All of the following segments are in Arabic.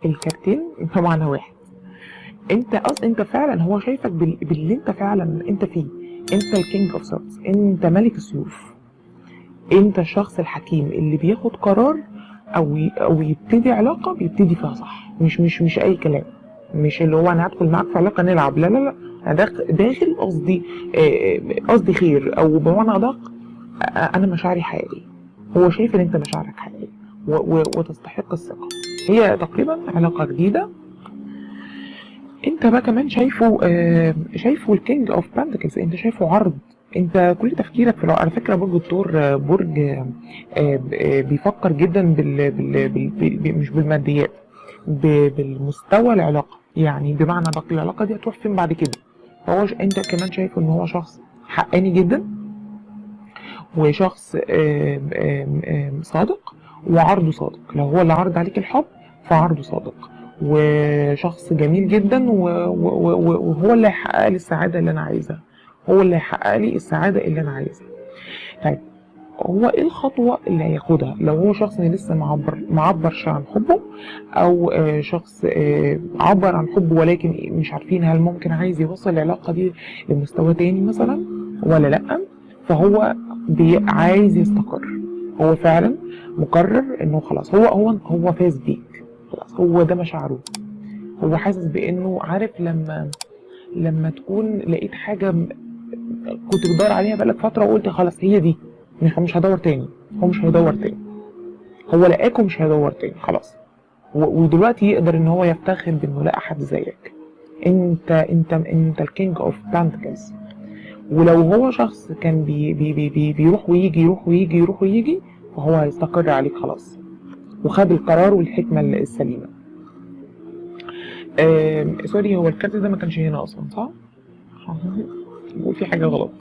الكارتين طبعا هو واحد. انت فعلا هو شايفك باللي انت فعلا انت فيه. انت الكينج اوف سورتس، انت ملك السيوف، انت الشخص الحكيم اللي بياخد قرار او يبتدي علاقه بيبتدي فيها صح، مش اي كلام، مش اللي هو انا هدخل معاك في علاقه نلعب، لا لا لا، انا داخل قصدي خير، او بمعنى ادق انا مشاعري حقيقيه. هو شايف ان انت مشاعرك حقيقيه وتستحق الثقه. هي تقريبا علاقه جديده. انت بقى كمان شايفه الكينج اوف بانتكلز، انت شايفه عرض. انت كل تفكيرك على فكره برج الثور برج بيفكر جدا مش بالماديات، بالمستوى العلاقه، يعني بمعنى ادق العلاقه دي هتروح فين بعد كده. انت كمان شايف ان هو شخص حقاني جدا، وشخص صادق، وعرضه صادق. لو هو اللي عرض عليك الحب فعرضه صادق، وشخص جميل جدا، وهو اللي هيحقق لي السعادة اللي أنا عايزها، هو اللي هيحقق لي السعادة اللي أنا عايزها. طيب هو ايه الخطوة اللي هياخدها لو هو شخص لسه معبرش عن حبه، او شخص عبر عن حبه ولكن مش عارفين هل ممكن عايز يوصل العلاقة دي لمستوى تاني مثلا ولا لأ. فهو عايز يستقر، هو فعلا مقرر انه خلاص هو فاز بيك، خلاص هو ده مشاعره. هو حاسس بانه عارف لما تكون لقيت حاجة كنت بتدور عليها بقالك فترة وقلت خلاص هي دي، مش هدور تاني. هو مش هيدور تاني، هو لقاك ومش هيدور تاني خلاص. ودلوقتي يقدر ان هو يفتخر بانه لقى حد زيك. انت الكينج اوف بانتكلز. ولو هو شخص كان بيروح ويجي يروح ويجي يروح ويجي، فهو هيستقر عليك خلاص، وخد القرار والحكمة السليمة. سوري، هو الكارت ده ما كانش هنا اصلا صح؟ بقول في حاجة غلط.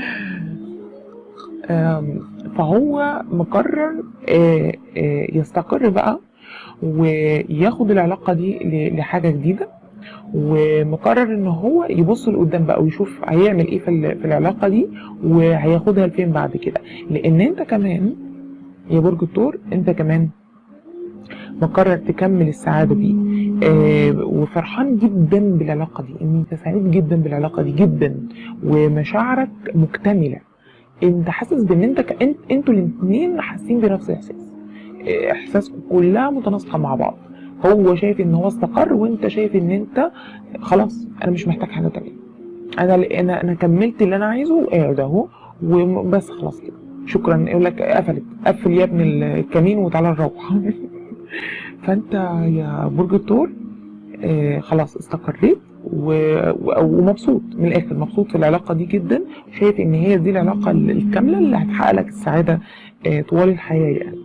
فهو مقرر يستقر بقى وياخد العلاقة دي لحاجة جديدة، ومقرر ان هو يبص لقدام بقى ويشوف هيعمل ايه في العلاقة دي وهياخدها لفين بعد كده. لان انت كمان يا برج الثور انت كمان مقرر تكمل السعادة دي، وفرحان جدا بالعلاقة دي، ان انت سعيد جدا بالعلاقة دي جدا، ومشاعرك مكتملة. انت حاسس بان انتوا الاثنين حاسين بنفس الاحساس، احساسكم كلها متناسقة مع بعض. هو شايف ان هو استقر، وانت شايف ان انت خلاص انا مش محتاج حاجة تانية، انا كملت اللي انا عايزه وقاعد اهو وبس خلاص كده شكرا. يقول لك قفل يا ابن الكمين وتعالى نروح. فانت يا برج الثور خلاص استقريت ومبسوط من الاخر، مبسوط في العلاقه دي جدا، شايف ان هي دي العلاقه الكامله اللي هتحقق لك السعاده طوال الحياه يعني.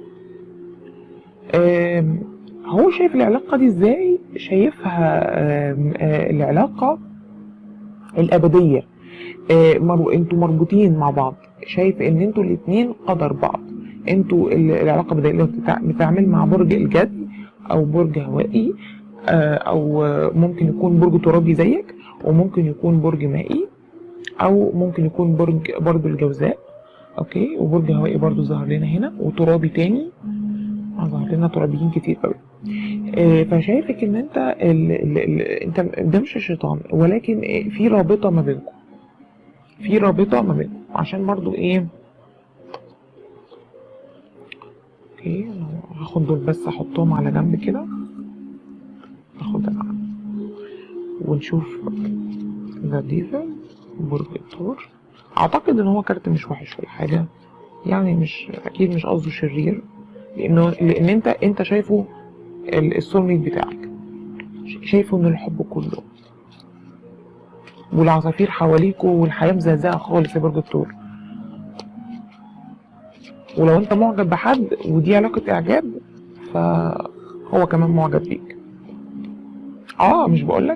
هو شايف العلاقه دي ازاي؟ شايفها العلاقه الابديه، انتوا مربوطين مع بعض، شايف ان انتوا الاتنين قدر بعض. انتوا العلاقه بدأ بتعمل مع برج الجدي او برج هوائي، او ممكن يكون برج ترابي زيك، وممكن يكون برج مائي، او ممكن يكون برج الجوزاء. اوكي، وبرج هوائي برضو ظهر لنا هنا، وترابي تاني ظهر لنا، ترابيين كتير قوي. فشايفك ان انت ده مش الشيطان، ولكن في رابطه ما بينكم، في رابطه ما بينكم. عشان برضو ايه، اوكي هاخد دول بس احطهم على جنب كده، اخد انا ونشوف ذا ديفل برج الثور. اعتقد ان هو كارت مش وحش ولا حاجه يعني، مش اكيد مش قصده شرير، لان انت شايفه السول ميت بتاعك، شايفه ان الحب كله والعصافير حواليكوا والحياه مزهزهه خالص يا برج الثور. ولو انت معجب بحد ودي علاقه اعجاب، فهو كمان معجب بيك. مش بقولك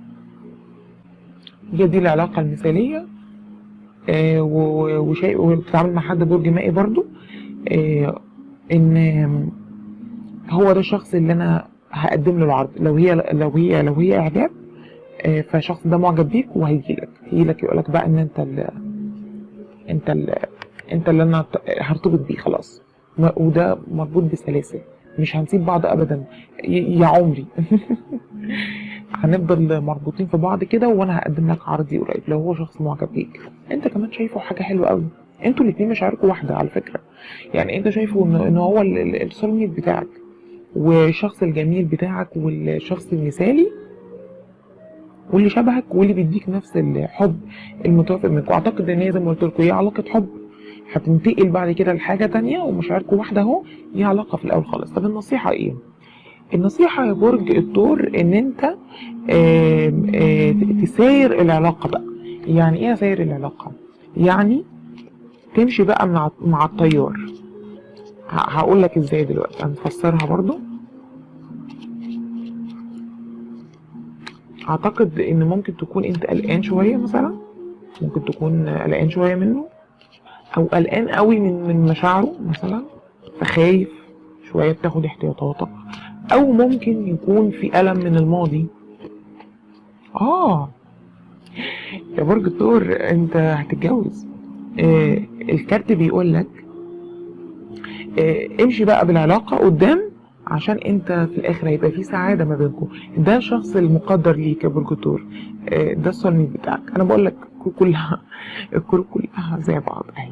هي دي العلاقه المثاليه. وبتتعامل مع حد برج مائي برضو، ان هو ده الشخص اللي انا هقدم له العرض. لو هي اعجاب، فالشخص ده معجب بيك وهيجيلك يقولك بقى ان انت اللي انا هرتبط بيه خلاص. وده مربوط بسلاسل، مش هنسيب بعض ابدا يا عمري. هنفضل مربوطين في بعض كده، وانا هقدم لك عرضي قريب لو هو شخص معجب بيك. انت كمان شايفه حاجه حلوه قوي، انتوا الاتنين مشاعركم واحده على فكره. يعني انت شايفه ان هو السول ميت بتاعك، والشخص الجميل بتاعك، والشخص المثالي، واللي شبهك، واللي بيديك نفس الحب المتوافق منك. واعتقد ان هي زي ما قلت لكم هي علاقه حب هتنتقل بعد كده لحاجه تانية، ومشاعركم واحده اهو. هي علاقه في الاول خالص. طب النصيحه ايه؟ النصيحه يا برج الثور ان انت تساير العلاقه بقى. يعني ايه اساير العلاقه؟ يعني تمشي بقى مع التيار. هقول لك ازاي دلوقتي، هنفسرها برضو. اعتقد ان ممكن تكون انت قلقان شويه مثلا، ممكن تكون قلقان شويه منه، او قلقان قوي من مشاعره مثلا، فخايف شويه بتاخد احتياطاتك. او ممكن يكون في الم من الماضي. يا برج الثور انت هتتجوز. الكارت بيقول لك امشي بقى بالعلاقه قدام، عشان انت في الاخر هيبقى في سعاده ما بينكم. ده الشخص المقدر ليك يا برج الثور. ده الصلمي بتاعك. انا بقول لك كلها الكروت كلها زي بعض اهي.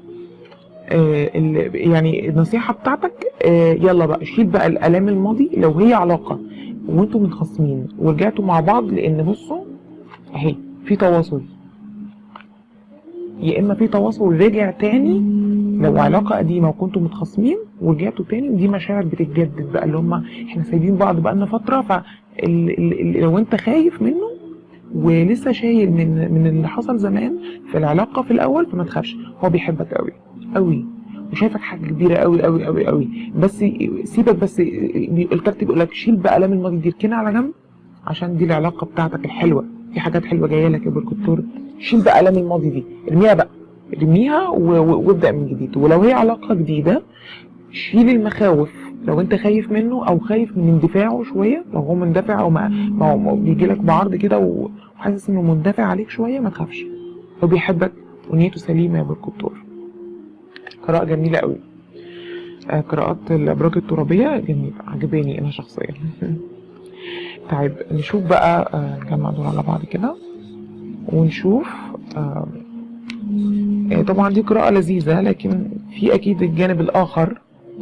يعني النصيحه بتاعتك يلا بقى شيل بقى الالام الماضي. لو هي علاقه وانتم متخاصمين ورجعتوا مع بعض، لان بصوا اهي في تواصل، يا اما في تواصل رجع تاني لو علاقه قديمه وكنتوا متخاصمين ورجعتوا تاني، ودي مشاعر بتتجدد بقى، اللي هم احنا سايبين بعض بقالنا فتره. لو انت خايف منه ولسه شايل من اللي حصل زمان في العلاقه في الاول، فما تخافش، هو بيحبك قوي قوي وشايفك حاجه كبيره قوي قوي قوي قوي. بس سيبك، بس الكارت بيقول لك شيل بقى الام الماضي دي، اركنها على جنب، عشان دي العلاقه بتاعتك الحلوه. في حاجات حلوه جايه لك يا برج الثور. شيل بقى الام الماضي دي، ارميها بقى، ارميها وابدا من جديد. ولو هي علاقه جديده شيل المخاوف. لو انت خايف منه او خايف من اندفاعه شويه، لو هو مندفع او ما هو بيجي لك بعرض كده وحاسس انه مندفع عليك شويه، ما تخافش، هو بيحبك ونيته سليمه يا برج الثور. قراءه جميله قوي. قراءات الابراج الترابيه جميله، عجباني انا شخصيا. طيب نشوف بقى، نجمع دول على بعض كده ونشوف. طبعا دي قراءة لذيذة، لكن في أكيد الجانب الآخر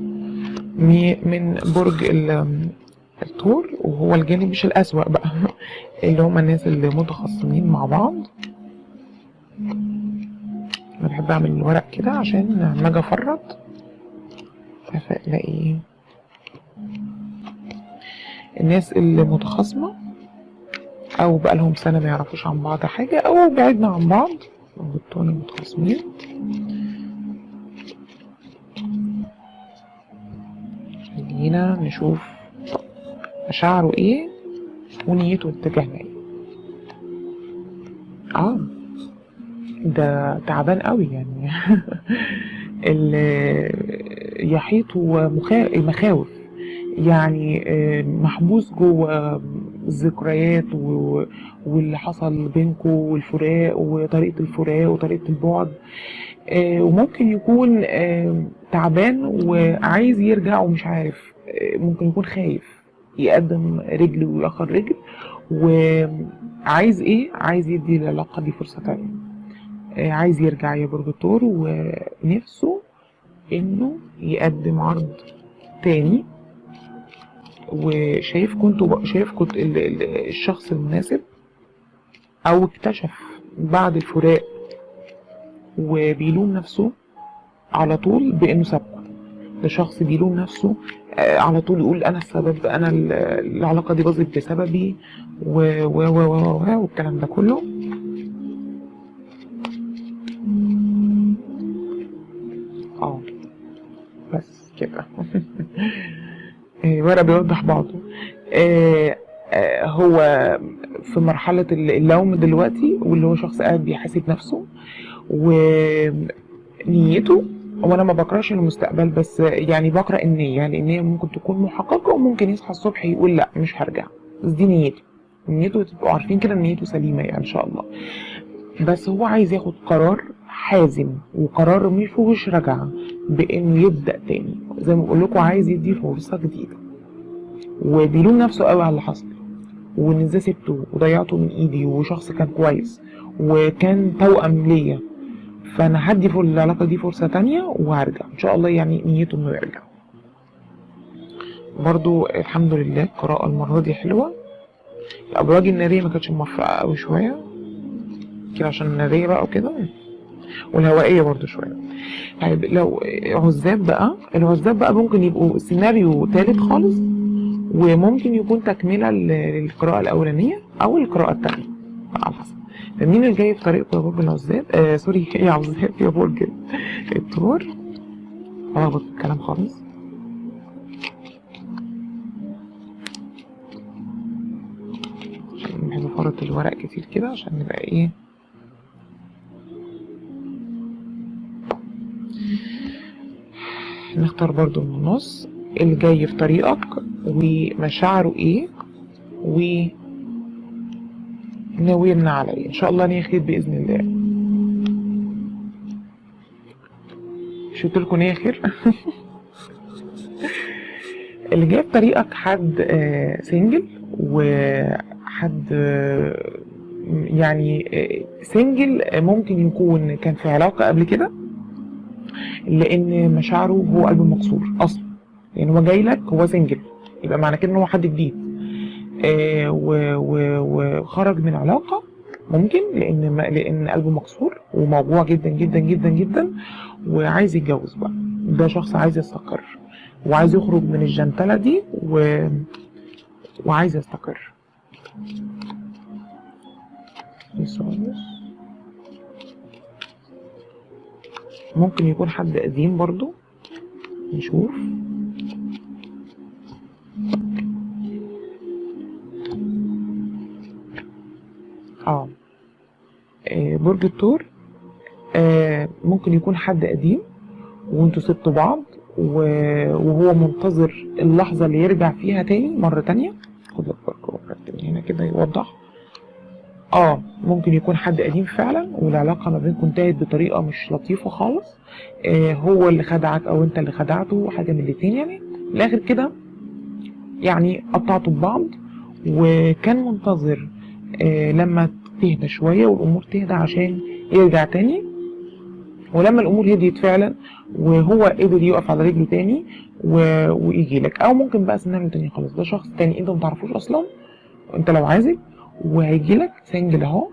من برج الثور، وهو الجانب مش الأسوأ بقى. اللي هم الناس اللي متخاصمين مع بعض. أنا بحب أعمل الورق كده عشان لما أجي أفرط ألاقي الناس اللي متخاصمة أو بقى لهم سنة ما يعرفوش عن بعض حاجة، أو بعدنا عن بعض والتاني متخاصمين. خلينا نشوف مشاعره ايه ونيته اتجاهنا ايه. ده تعبان قوي يعني. اللي يحيطه مخاوف، يعني محبوس جوه الذكريات واللي حصل بينكم والفراق وطريقة الفراق وطريقة البعد. وممكن يكون تعبان وعايز يرجع ومش عارف. ممكن يكون خايف يقدم رجل ويأخر رجل، وعايز ايه؟ عايز يدي العلاقة دي فرصة تانية. عايز يرجع يا برج الثور، ونفسه انه يقدم عرض تاني، وشايف كنت الشخص المناسب، او اكتشف بعد الفراق وبيلوم نفسه على طول بانه سابقه. ده شخص بيلوم نفسه على طول، يقول انا السبب، انا العلاقه دي باظت بسببي والكلام ده كله. بس كده. ورقه بيوضح بعضه. هو في مرحله اللوم دلوقتي، واللي هو شخص قاعد بيحاسب نفسه ونيته. وانا ما بقراش المستقبل، بس يعني بقرا النيه. يعني النيه ممكن تكون محققه، وممكن يصحى الصبح يقول لا مش هرجع، بس دي نيته. نيته تبقوا عارفين كده، نيته سليمه يعني ان شاء الله. بس هو عايز ياخد قرار حازم وقرار مش فيهوش رجعة بانه يبدأ تاني، زي ما بقول لكم عايز يدي فرصة جديدة، وبيلوم نفسه قوي على اللي حصل، وان ازاي سبته وضيعته من ايدي، وشخص كان كويس وكان توأم ليا، فانا هدي في العلاقة دي فرصة تانية وهرجع ان شاء الله. يعني نيته انه يرجع. برضو الحمد لله القراءة المرة دي حلوة. الابراج النارية ما كانتش موفقة قوي شوية كده عشان النارية بقى وكده، والهوائية برضو شوية. طيب لو عزاب بقى، العزاب بقى ممكن يبقوا سيناريو تالت خالص، وممكن يكون تكملة للقراءة الأولانية أو القراءة التانية على حسب. مين اللي جاي في طريقكم يا برج العزاب؟ سوري يا عزاب يا برج الثور. هلخبط الكلام خالص. عشان بحب افرط الورق كتير كده عشان نبقى ايه. نختار برضو من النص اللي جاي في طريقك ومشاعره ايه وناوينا على ايه. ان شاء الله نية خير باذن الله. مش قلت لكم نية خير؟ اللي جاي في طريقك حد سنجل، وحد يعني سنجل ممكن يكون كان في علاقة قبل كده، لان مشاعره هو قلبه مكسور اصلا. يعني هو جاي لك هو سنجل، يبقى معنى كده ان هو حد جديد وخرج من علاقة ممكن لان قلبه مكسور وموجوع جدا جدا جدا جدا، وعايز يتجوز بقى. ده شخص عايز يستقر وعايز يخرج من الجنتلة دي وعايز يستقر. ممكن يكون حد قديم برضو. نشوف. برج الثور ممكن يكون حد قديم وانتوا سبتوا بعض وهو منتظر اللحظة اللي يرجع فيها تاني مرة تانية. خد لك برج هنا كده يوضح. ممكن يكون حد قديم فعلا والعلاقة ما بينكم انتهت بطريقة مش لطيفة خالص. هو اللي خدعك او انت اللي خدعته، حاجة من الاتنين يعني. الاخر كده يعني قطعتوا ببعض، وكان منتظر لما تهدى شوية والامور تهدى عشان يرجع تاني. ولما الامور هديت فعلا وهو قدر يقف على رجله تاني ويجي لك. او ممكن بقى سيناريو تاني خالص، ده شخص تاني انت متعرفوش اصلا، انت لو عازب وهيجي لك سنجل اهو،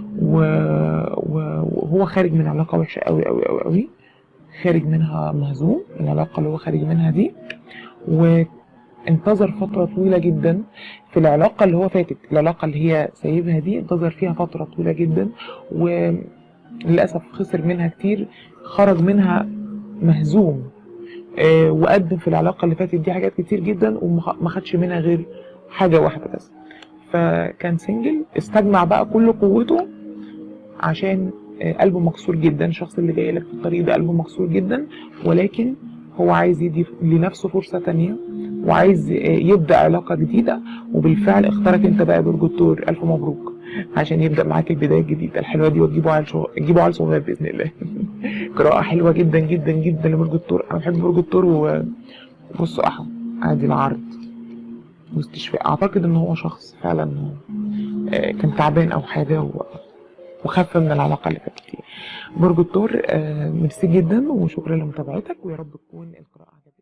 وهو خارج من علاقة وحشة قوي قوي قوي قوي، خارج منها مهزوم العلاقة اللي هو خارج منها دي، وانتظر فترة طويلة جدا في العلاقة اللي هو فاتت. العلاقة اللي هي سايبها دي انتظر فيها فترة طويلة جدا، وللأسف خسر منها كتير، خرج منها مهزوم. وقدم في العلاقة اللي فاتت دي حاجات كتير جدا وما خدش منها غير حاجة واحدة بس. فكان سنجل، استجمع بقى كل قوته عشان قلبه مكسور جدا. الشخص اللي جاي لك في الطريق ده قلبه مكسور جدا، ولكن هو عايز يدي لنفسه فرصة تانية وعايز يبدأ علاقة جديدة. وبالفعل اختارك انت بقى برج الثور. الف مبروك عشان يبدأ معاك البداية الجديدة الحلوة دي، وتجيبوا عيل صغير بإذن الله. قراءة حلوة جدا جدا جدا لبرج الثور. انا بحب برج الثور. وبصوا ادي العرض واستشفاء. اعتقد ان هو شخص فعلا كان تعبان او حاجة وخف من العلاقة اللي فاتت. برج الثور ميرسي جدا وشكرا لمتابعتك، ويا رب تكون القراءة عجبتك.